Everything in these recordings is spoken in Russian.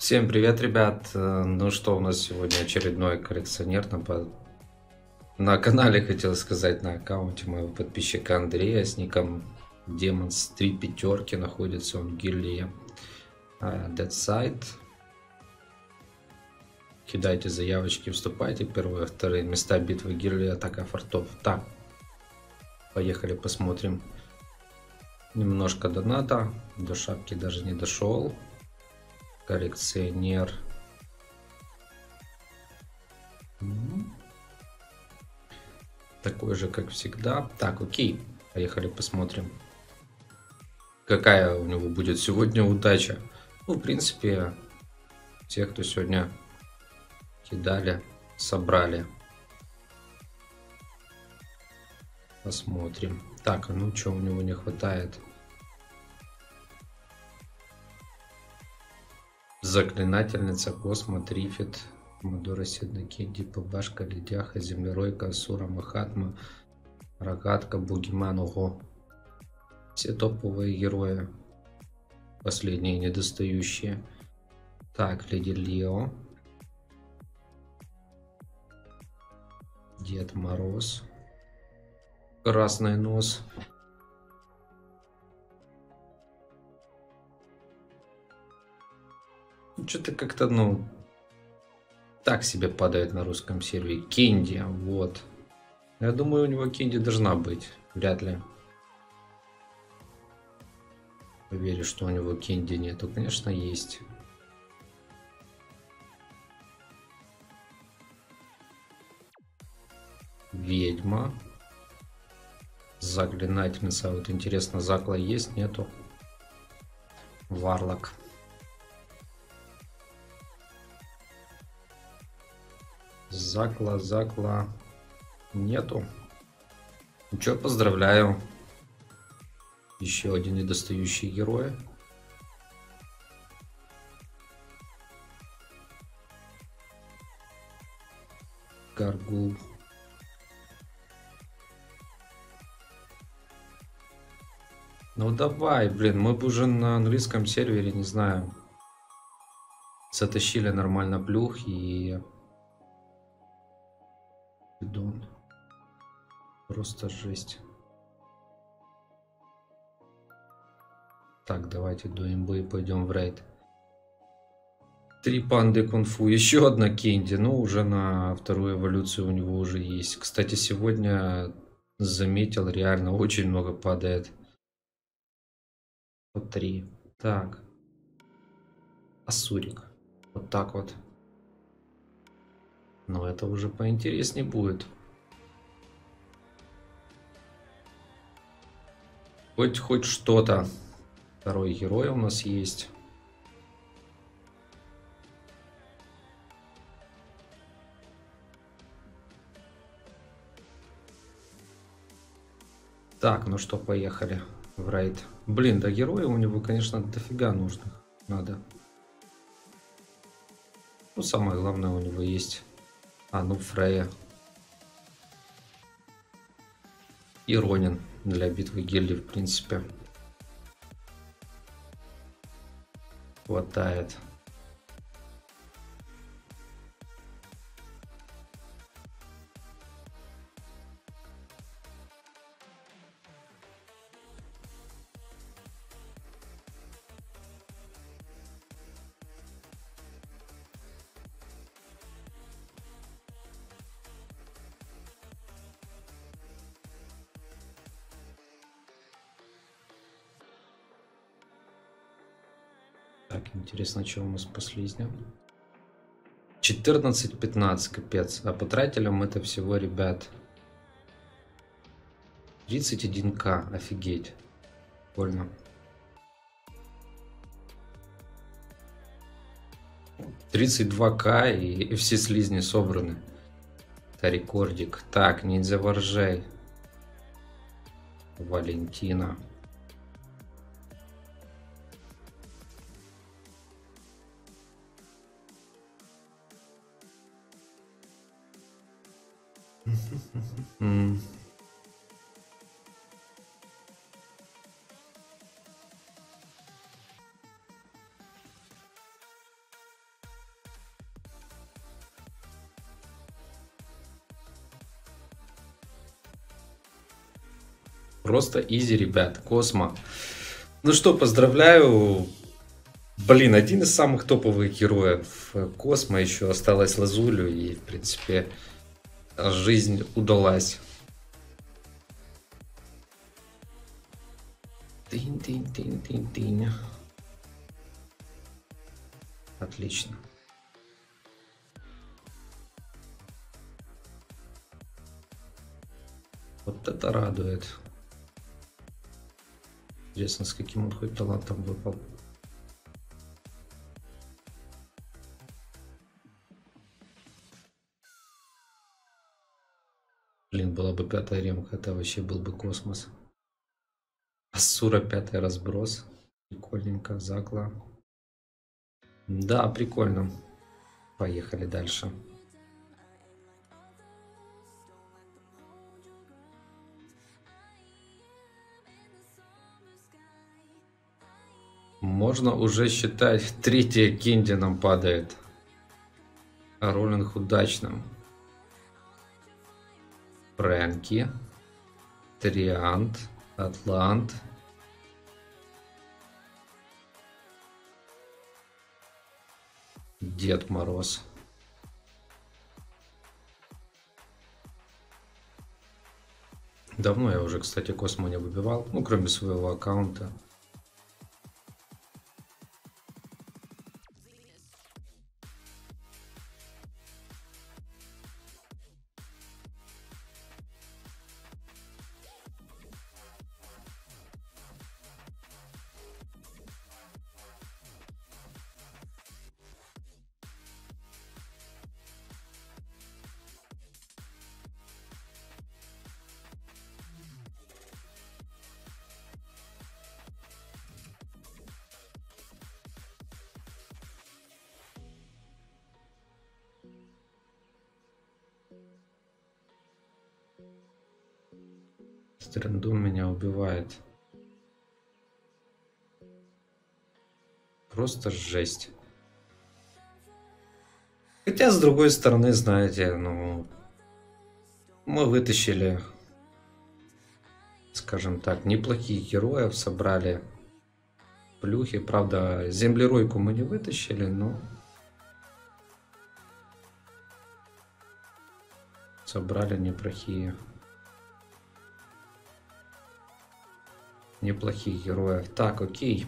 Всем привет, ребят! Ну что, у нас сегодня очередной коллекционер на канале, хотел сказать, на аккаунте моего подписчика Андрея с ником Demons 3 пятерки. Находится он в гильдии Dead Side. Кидайте заявочки, вступайте. Первые, вторые места битвы гильдии Атака Фортов. Так, поехали посмотрим. Немножко доната. До шапки даже не дошел. Коллекционер. Такой же, как всегда. Так, окей. Поехали посмотрим, какая у него будет сегодня удача. Ну, в принципе, те, кто сегодня кидали, собрали. Посмотрим. Так, а ну что у него не хватает? Заклинательница, Космо, Трифит, Мадора, Седнакиди, Пабашка, Ледяха, Землеройка, Асура, Махатма, Рогатка, Бугиман. Ого. Все топовые герои. Последние недостающие. Так, Леди Лео. Дед Мороз. Красный нос. Что-то как-то, ну, так себе падает на русском сервере. Кенди, вот. Я думаю, у него Кенди должна быть. Вряд ли. Поверю, что у него Кенди нету. Конечно, есть. Ведьма. Заклинательница. Вот интересно, Закла есть, нету? Варлок. Закла нету. Ничего, поздравляю. Еще один недостающий герой. Гаргул. Ну давай, блин, мы бы уже на английском сервере, не знаю, затащили нормально плюх и... Бидон. Просто жесть. Так, давайте до имбы и пойдем в рейд. 3 панды кунг-фу. Еще одна Кенди. Ну, уже на вторую эволюцию у него уже есть. Кстати, сегодня заметил, реально очень много падает. Вот 3. Так. Асурик. Вот так вот. Но это уже поинтереснее будет. Хоть что-то. Второй герой у нас есть. Так, ну что, поехали в рейд. Блин, да героя у него, конечно, дофига нужных. Надо. Ну, самое главное у него есть. Ну, Фрея. И Ронин для битвы гильдии, в принципе. Хватает. Так, интересно, что у нас по слизням. 14-15, капец. А по трателям это всего, ребят, 31к. Офигеть. Больно. 32к и все слизни собраны. Это рекордик. Так, ниндзя воржей. Валентина. Просто изи, ребят. Космо. Ну что, поздравляю. Блин, один из самых топовых героев Космо. Еще осталось Лазулю. И, в принципе, жизнь удалась. Тынь-тынь-тынь-тынь-тынь. Отлично. Вот это радует. Интересно, с каким он хоть талантом выпал. Блин, была бы 5-я ремка, это вообще был бы космос. Асура 5-й разброс. Прикольненько, Закла. Да, прикольно. Поехали дальше. Можно уже считать, 3-я Кенди нам падает. Роллинг удачным. Фрэнки. Триант. Атлант. Дед Мороз. Давно я уже, кстати, Космо не выбивал. Ну, кроме своего аккаунта. Стрендун меня убивает. Просто жесть. Хотя, с другой стороны, знаете, ну, мы вытащили, скажем так, неплохих героев, собрали плюхи. Правда, землеройку мы не вытащили, но собрали неплохих героев. Так, окей.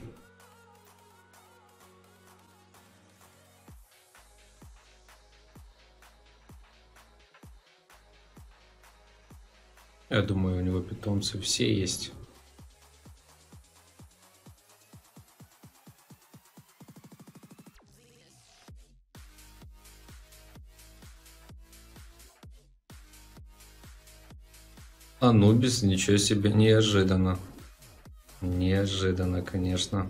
Я думаю, у него питомцы все есть. Анубис, ничего себе, неожиданно. Неожиданно, конечно.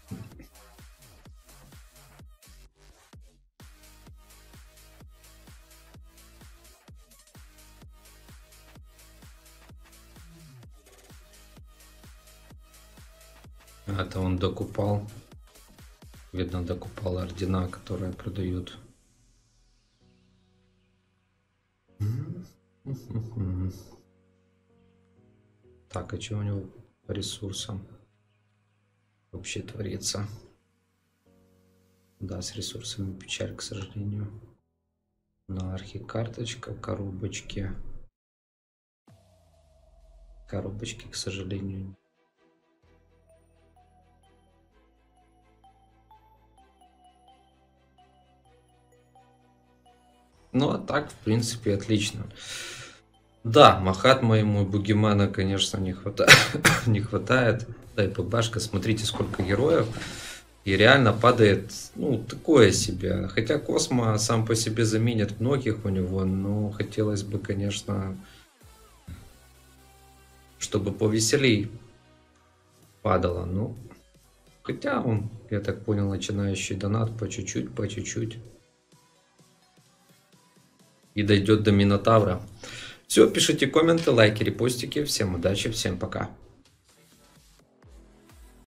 Это он докупал. Видно, докупал ордена, которые продают. Так, а что у него по ресурсам вообще творится? Да, с ресурсами печаль, к сожалению. На архикарточка, коробочки. Коробочки, к сожалению. Ну, а так, в принципе, отлично. Да, Махатма ему Бугимана, конечно, не хватает. Не хватает. Да, и ПБшка, смотрите, сколько героев. И реально падает, ну, такое себе. Хотя Космо сам по себе заменит многих у него, но хотелось бы, конечно, чтобы повеселей падало. Ну, хотя он, я так понял, начинающий донат по чуть-чуть, по чуть-чуть. И дойдет до Минотавра. Все, пишите комменты, лайки, репостики. Всем удачи, всем пока.